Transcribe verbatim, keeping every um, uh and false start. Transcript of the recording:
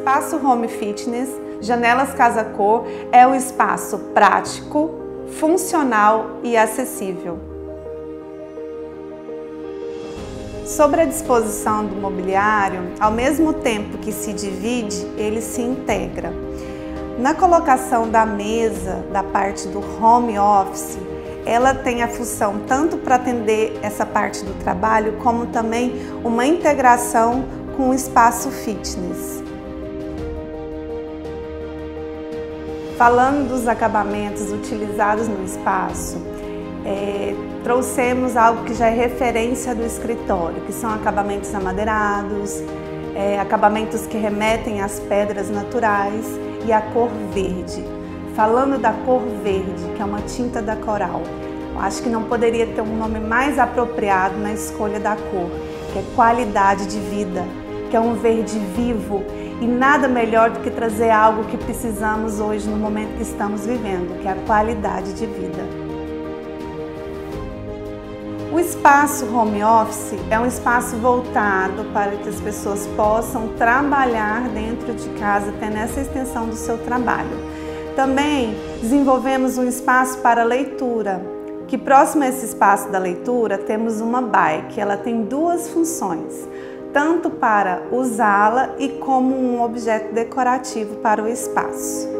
espaço Home Fitness, Janelas Casa Cor, é um espaço prático, funcional e acessível. Sobre a disposição do mobiliário, ao mesmo tempo que se divide, ele se integra. Na colocação da mesa, da parte do home office, ela tem a função tanto para atender essa parte do trabalho, como também uma integração com o espaço fitness. Falando dos acabamentos utilizados no espaço, é, trouxemos algo que já é referência do escritório, que são acabamentos amadeirados, é, acabamentos que remetem às pedras naturais e à cor verde. Falando da cor verde, que é uma tinta da Coral, eu acho que não poderia ter um nome mais apropriado na escolha da cor, que é qualidade de vida, que é um verde vivo, e nada melhor do que trazer algo que precisamos hoje no momento que estamos vivendo, que é a qualidade de vida. O espaço home office é um espaço voltado para que as pessoas possam trabalhar dentro de casa, tendo essa extensão do seu trabalho. Também desenvolvemos um espaço para leitura, que próximo a esse espaço da leitura temos uma bike. Ela tem duas funções, tanto para usá-la e como um objeto decorativo para o espaço.